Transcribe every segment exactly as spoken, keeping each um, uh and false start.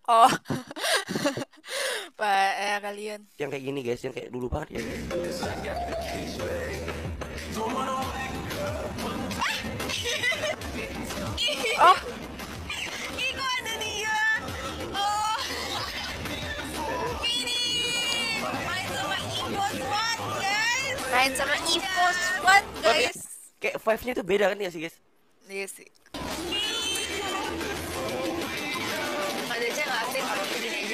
Oh, Pak eh, kalian. Yang kayak gini guys, yang kayak dulu banget ya guys. Oh, ih kok ada dia? Oh, ini main sama Ivo Squad guys. Main sama Ivo Squad Tapi guys. kayak vibe-nya tuh beda kan ya sih guys. Iya sih. Ada aja nggak sih kalau begini aja.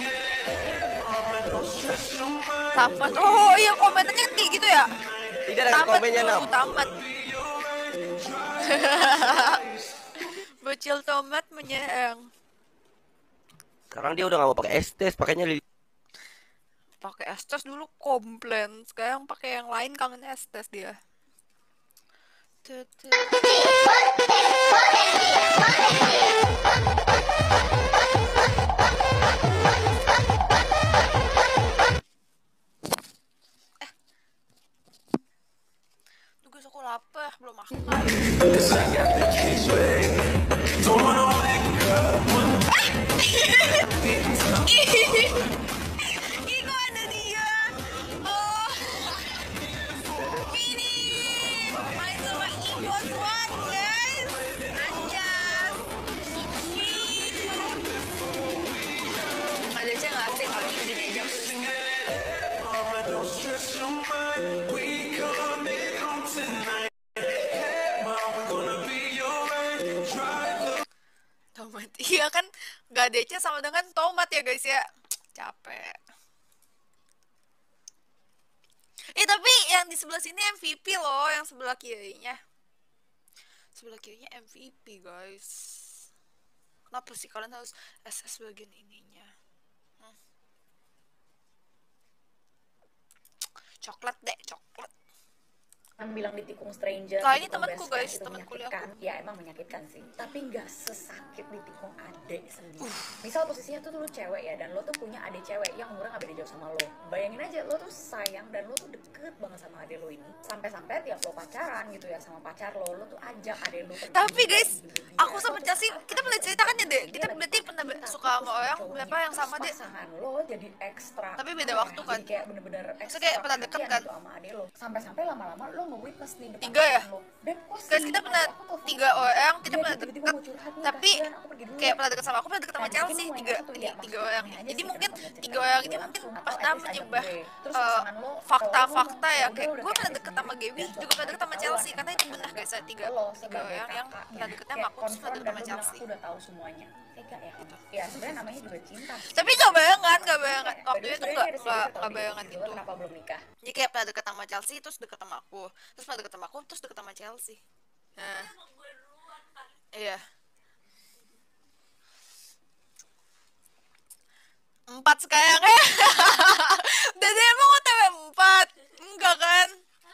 Tamat. Oh iya komennya kayak gitu ya. Tidak ada Tamat komennya dulu, enam. tamat. Bocil tomat menyerang. Sekarang dia udah gak mau pakai estes, pakainya lili. Pakai estes dulu komplain, sekarang pakai yang lain kangen estes dia. Tut, tut. Eh. Tuh guys aku lapar, belum makan. Ih kok ada dia? Oh, ini main sama Ivo Squad guys. Anjas. Ada aja nggak sih kalau begini aja. Tomat. Iya kan gak D C sama dengan tomat ya guys ya. Capek. Eh tapi yang di sebelah sini M V P loh, yang sebelah kirinya. Sebelah kirinya M V P guys. Kenapa sih kalian harus S S bagian ininya? Hmm. Coklat deh, coklat. Yang bilang ditikung stranger, Nah ini ditikung temanku best friend guys, itu teman menyakitkan. kuliahku. Ya emang menyakitkan sih, tapi nggak sesakit ditikung adik sendiri. Misal posisinya tuh lu cewek ya, dan lo tuh punya adik cewek yang umurnya nggak beda jauh sama lo. Bayangin aja lo tuh sayang dan lo tuh deket banget sama adik lo ini. Sampai-sampai tiap lo pacaran gitu ya sama pacar lo, lo tuh ajak adik lo pergi. Tapi guys, Dia aku sama tuh Chelsea, kita pernah ceritakan ya deh. Kita dia berarti lagi pernah be- cinta, suka terus sama orang cowoknya berapa yang terus sama deh. pasangan lo jadi ekstra. Tapi beda apa ya, waktu kan. jadi kayak bener-bener ekstra kayak pernah deket perhatian kan? gitu sama adik lo. Sampai-sampai lama-lama lo nge-witness nih depan Tiga ya? pasangan lo. Dan posting, Guys kita pernah adik aku telepon tiga aku, orang, kita dia pernah tiba-tiba deket. mau curhat nih, Tapi kasihan, aku pergi dulu kayak ya. pernah deket sama aku, pernah deket sama Nah, Chelsea. mungkin Tiga, satu tiga, ya, tiga maksudnya orang. aneh aja Jadi sih mungkin kenapa nggak cerita tiga sama orang gue ini mungkin langsung, atau pas at dah least ajak menyembah gue. Terus eh, pasangan lo fakta-fakta ya. ya Kayak udah gue kayak pernah adik deket sendiri, sama Gaby, dan juga suatu pernah hari deket sama ketahuan Chelsea. gitu Karena itu benar pasangan guys, saya tiga, lo tiga sebagai orang yang kakaknya pernah deketnya sama kayak aku, terus pernah confirm deket dan sama lo bilang Chelsea. aku udah tahu semuanya. Tega ya kamu. Ya sebenarnya namanya juga cinta sih. Tapi gak bayangan, gak bayangan. By Waktu the way, itu sebenarnya gak, ada sih gak, kita tahu gak di bayangan posisi lo gitu. kenapa belum nikah. Jadi kayak pernah deket sama Chelsea, terus deket sama aku. Terus pernah deket sama aku, terus deket sama Chelsea. Nah, iya. Empat sekarang ya. Dan emang O T W empat. Enggak kan?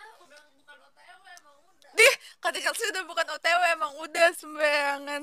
Dih, kata Chelsea udah bukan O T W, emang udah sembarangan.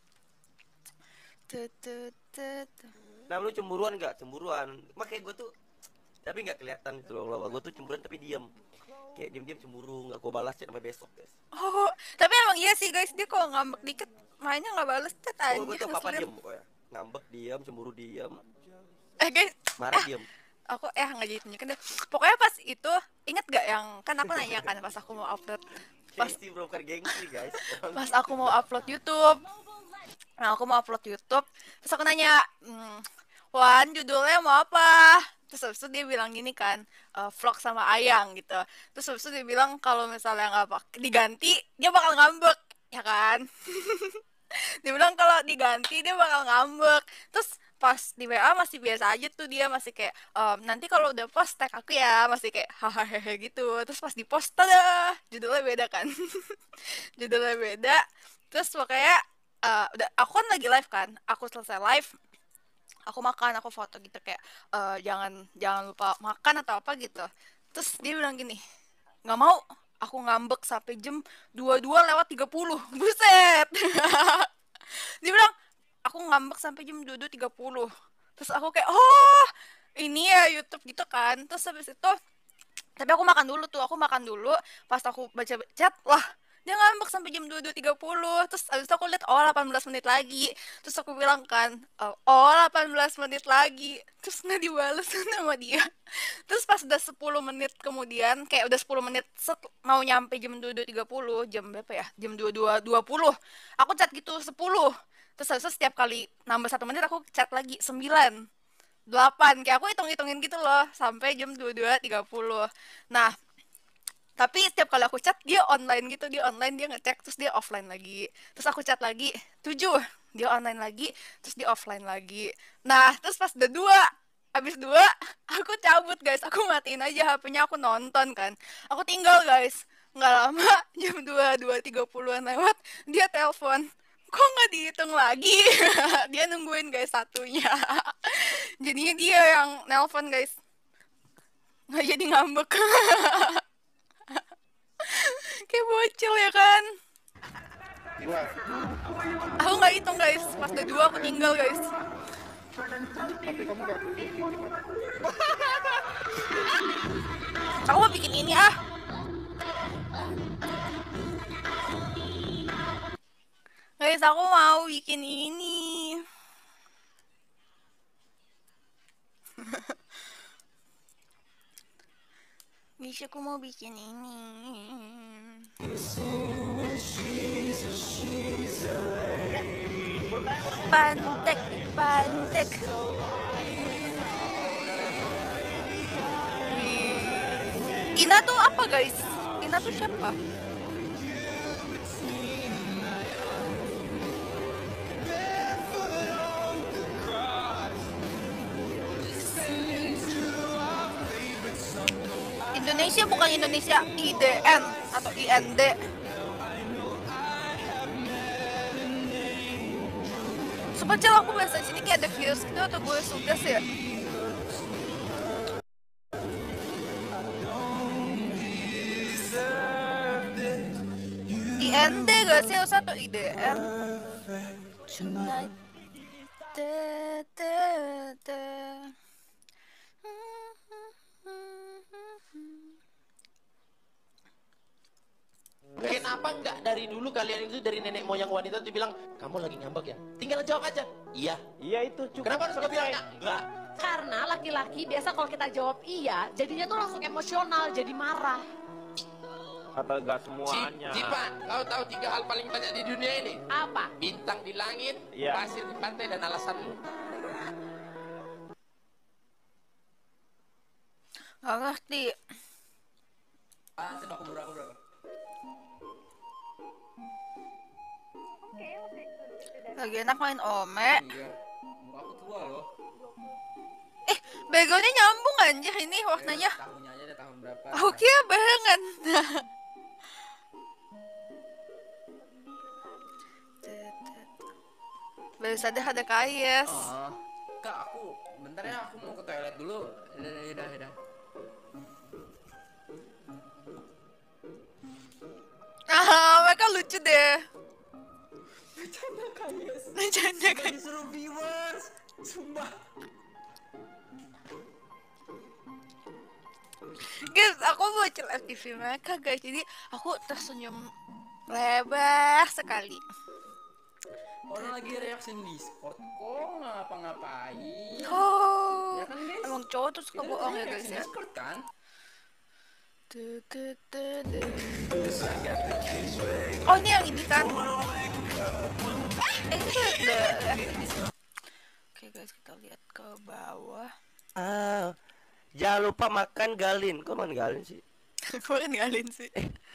Tut, tut, tut. Nah lu cemburuan gak? Cemburuan. Makanya gue tuh, tapi gak kelihatan gitu loh. Gue tuh cemburuan tapi diam. Kayak diam-diam cemburu, gak gue balas chat sampai besok guys. Oh, tapi emang iya sih guys, dia kalau ngambek dikit mainnya nggak bales chat Oh gue anjir tuh apa-apa ngeselin. diem pokoknya. Ngambek diam, cemburu diam, Eh guys, marah diem. aku eh nggak jadi tunjukin deh. Pokoknya pas itu inget gak yang kan aku nanya kan pas aku mau upload pas Gengsi bro, bukan gengsi guys. pas aku mau upload YouTube. Nah aku mau upload YouTube, terus aku nanya, hmm, Wan judulnya mau apa? Terus habis itu dia bilang gini kan, eh, vlog sama Ayang gitu. Terus habis itu dia bilang kalau misalnya nggak pak diganti dia bakal ngambek, ya kan? Dia bilang kalau diganti dia bakal ngambek. Terus pas di W A masih biasa aja tuh, dia masih kayak ehm, nanti kalau udah post tag aku ya, masih kayak hahaha gitu. Terus pas di post tada judulnya beda kan. Judulnya beda. Terus makanya eh, udah aku kan lagi live kan, aku selesai live, aku makan, aku foto gitu kayak eh, jangan jangan lupa makan atau apa gitu. Terus dia bilang gini, nggak mau, aku ngambek sampai jam dua puluh dua lewat tiga puluh. Buset. Dia bilang aku ngambek sampai jam dua puluh dua tiga puluh. Terus aku kayak oh ini ya YouTube gitu kan. Terus habis itu tapi aku makan dulu tuh, aku makan dulu. Pas aku baca chat, wah Dia ngambek sampai jam dua puluh dua tiga puluh. Terus abis itu aku lihat oh delapan belas menit lagi. Terus aku bilang kan, oh oh, delapan belas menit lagi. Terus nggak dibales sama dia. Terus pas udah sepuluh menit kemudian, kayak udah sepuluh menit set, mau nyampe jam dua puluh dua tiga puluh, jam berapa ya? Jam dua puluh dua dua puluh. Aku chat gitu sepuluh. Terus habis itu setiap kali nambah satu menit aku chat lagi sembilan, delapan. Kayak aku hitung-hitungin gitu loh sampai jam dua puluh dua tiga puluh. Nah, tapi setiap kali aku chat dia online gitu, dia online, dia ngecek, terus dia offline lagi, terus aku chat lagi tujuh, dia online lagi, terus dia offline lagi. Nah terus pas udah dua, habis dua aku cabut guys, aku matiin aja H P-nya, aku nonton kan, aku tinggal guys. Nggak lama jam dua dua tiga puluhan lewat, dia telepon, kok nggak dihitung lagi. Dia nungguin guys satunya. Jadinya dia yang nelpon guys, nggak jadi ngambek. Kayak bocil ya kan. Dua. Aku nggak hitung guys, pas udah dua aku tinggal guys. Tapi kamu gak Aku mau bikin ini ah. Guys, aku mau bikin ini. Guys, aku mau bikin ini. Pantek, pantek. Ina tuh apa guys? Ina tuh siapa? Indonesia bukan Indonesia I D N atau I N D. Sebetulnya aku bahasa sini kayak ada virus gitu atau gue sugas ya? I N D gak sih harus atau I D N? Tonight. Da, da, da. Kenapa enggak dari dulu kalian itu dari nenek moyang wanita itu bilang kamu lagi ngambek ya? Tinggal jawab aja. Iya. Iya itu cukup. Kenapa harus kau bilang enggak? Enggak. Karena laki-laki biasa kalau kita jawab iya, jadinya tuh langsung emosional, jadi marah. Atau enggak semuanya. Cipa, kau tahu tiga hal paling banyak di dunia ini? Apa? Bintang di langit, Iya. pasir di pantai, dan alasanmu. Gak ngerti. Ah, coba aku berapa berapa? Lagi enak main ome. Iya. Aku tua loh. Eh, begonya nyambung anjir ini warnanya. Tahunnya aja ada tahun berapa? Aku kira barengan. Baru sadar ada K S. Oh, Kak, aku bentar ya, aku mau ke toilet dulu. Udah, udah, udah. Ah, mereka lucu deh. Bercanda kan. Disuruh viewers, sumpah. Guys, aku bocil F T V mereka guys. Jadi aku tersenyum lebar sekali. Orang lagi reaction Discord, kok ngapa-ngapain? Oh, Ya kan, guys? emang cowok tuh suka Itu bohong ya namanya guys reaction ya. Discord kan? Du- du- du- du. Oh ini yang ini kan. Eh, itu ada. Oke guys, kita lihat ke bawah. Ah, jangan lupa makan galin. Kok makan galin sih? Kemarin ngalin sih.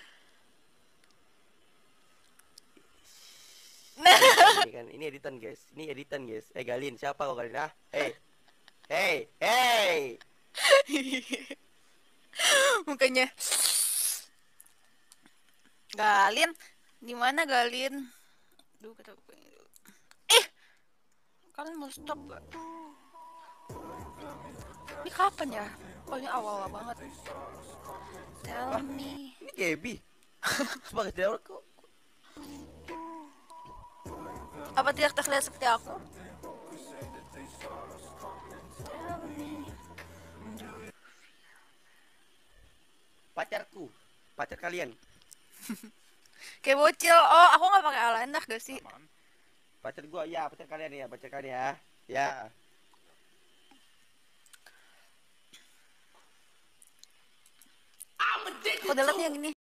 Ini kan, ini editan guys. Ini editan guys. Eh galin, siapa kau galin? Ah, hey, hey, hey. Mukanya. Galin, di mana Galin? Duh, kita bukain dulu. Eh, kalian mau stop gak? Ini kapan ya? Oh ini awal-awal banget. Tell me. Ini Gaby. Sebagai tidak kok. Apa tidak terlihat seperti aku? Pacarku, pacar kalian. Kayak bocil. Oh, aku nggak pakai ala enak gak sih? Pacar gua ya, pacar kalian ya, pacar kalian ya. Ya. Aku delete yang ini.